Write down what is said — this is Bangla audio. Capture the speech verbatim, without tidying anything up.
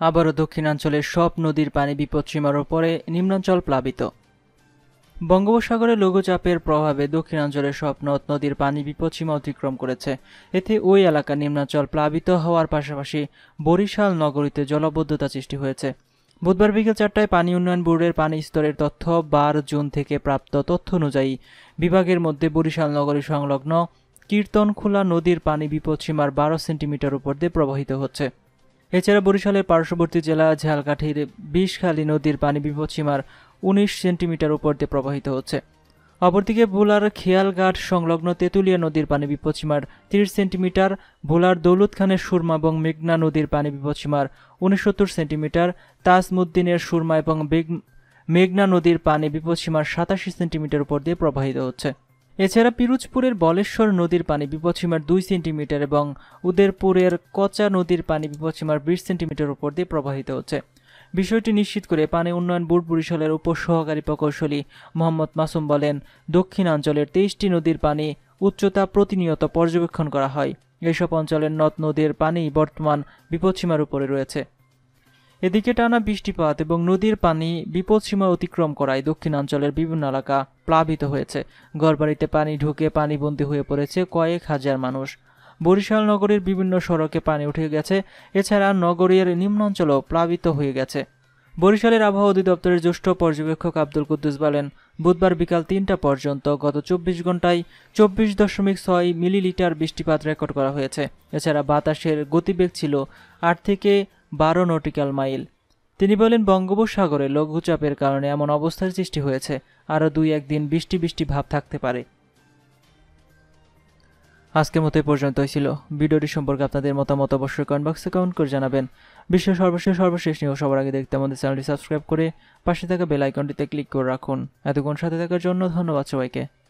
আবারও দক্ষিণাঞ্চলের সব নদীর পানি বিপদসীমার উপরে, নিম্নাঞ্চল প্লাবিত। বঙ্গোপসাগরে লঘুচাপের প্রভাবে দক্ষিণাঞ্চলের সব নদ নদীর পানি বিপদসীমা অতিক্রম করেছে। এতে ওই এলাকার নিম্নাঞ্চল প্লাবিত হওয়ার পাশাপাশি বরিশাল নগরীতে জলাবদ্ধতা সৃষ্টি হয়েছে। বুধবার বিকেল চারটায় পানি উন্নয়ন বোর্ডের পানি স্তরের তথ্য বারো জুন থেকে প্রাপ্ত তথ্য অনুযায়ী বিভাগের মধ্যে বরিশাল নগরী সংলগ্ন কীর্তনখোলা নদীর পানি বিপদসীমার বারো সেন্টিমিটার উপর দিয়ে প্রবাহিত হচ্ছে। এছাড়া বরিশালের পার্শ্ববর্তী জেলা ঝালকাঠির বিষখালী নদীর পানি বিপদসীমার উনিশ সেন্টিমিটার উপর দিয়ে প্রবাহিত হচ্ছে। অপরদিকে ভোলার খেয়ালঘাট সংলগ্ন তেঁতুলিয়া নদীর পানি বিপদসীমার তিরিশ সেন্টিমিটার, ভোলার দৌলত খানের সুরমা এবং মেঘনা নদীর পানি বিপদসীমার উনসত্তর সেন্টিমিটার, তাজমুদ্দিনের সুরমা এবং মেঘনা নদীর পানি বিপদসীমার সাতাশি সেন্টিমিটার উপর দিয়ে প্রবাহিত হচ্ছে। এছাড়া পিরোজপুরের বলেশ্বর নদীর পানি বিপদসীমার দুই সেন্টিমিটার এবং উদয়পুরের কচা নদীর পানি বিপদসীমার বিশ সেন্টিমিটার উপর দিয়ে প্রবাহিত হচ্ছে। বিষয়টি নিশ্চিত করে পানি উন্নয়ন বোর্ড বরিশালের উপসহকারী প্রকৌশলী মোহাম্মদ মাসুম বলেন, দক্ষিণাঞ্চলের তেইশটি নদীর পানি উচ্চতা প্রতিনিয়ত পর্যবেক্ষণ করা হয়। এসব অঞ্চলের নদ নদীর পানি বর্তমান বিপদসীমার উপরে রয়েছে। এদিকে টানা বৃষ্টিপাত এবং নদীর পানি বিপদসীমা অতিক্রম করায় দক্ষিণাঞ্চলের বিভিন্ন এলাকা প্লাবিত হয়েছে। ঘরবাড়িতে পানি ঢুকে পানিবন্দী হয়ে পড়েছে কয়েক হাজার মানুষ। বরিশাল নগরীর বিভিন্ন সড়কে পানি উঠে গেছে। এছাড়া নগরীর নিম্নাঞ্চলও প্লাবিত হয়ে গেছে। বরিশালের আবহাওয়া অধিদপ্তরের জ্যেষ্ঠ পর্যবেক্ষক আব্দুল কুদ্দুস বলেন, বুধবার বিকাল তিনটা পর্যন্ত গত চব্বিশ ঘন্টায় চব্বিশ দশমিক ছয় মিলিলিটার বৃষ্টিপাত রেকর্ড করা হয়েছে। এছাড়া বাতাসের গতিবেগ ছিল আট থেকে বারো নটিক্যাল মাইল। তিনি বলেন, বঙ্গোপসাগরে লঘুচাপের কারণে এমন অবস্থার সৃষ্টি হয়েছে। আরও দুই একদিন বৃষ্টি বৃষ্টি ভাব থাকতে পারে। আজকের মতো এই পর্যন্তই ছিল। ভিডিওটি সম্পর্কে আপনাদের মতামত অবশ্যই কমেন্ট বক্সে কমেন্ট করে জানাবেন। বিশ্বের সর্বশেষ সর্বশেষ নিউজ সবার আগে দেখতে আমাদের চ্যানেলটি সাবস্ক্রাইব করে পাশে থাকা বেল আইকনটিতে ক্লিক করে রাখুন। এতক্ষণ সাথে থাকার জন্য ধন্যবাদ সবাইকে।